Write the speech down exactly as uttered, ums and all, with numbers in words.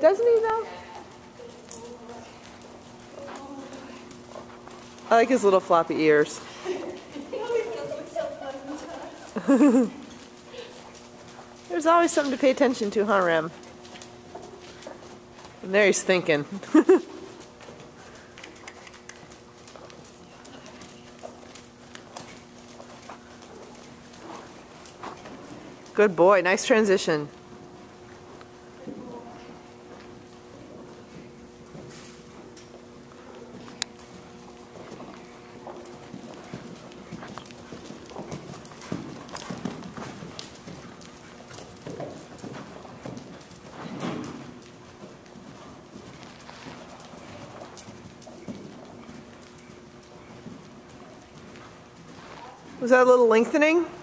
Doesn't he though? I like his little floppy ears. There's always something to pay attention to, huh, Rem? And there he's thinking. Good boy, nice transition. Was that a little lengthening?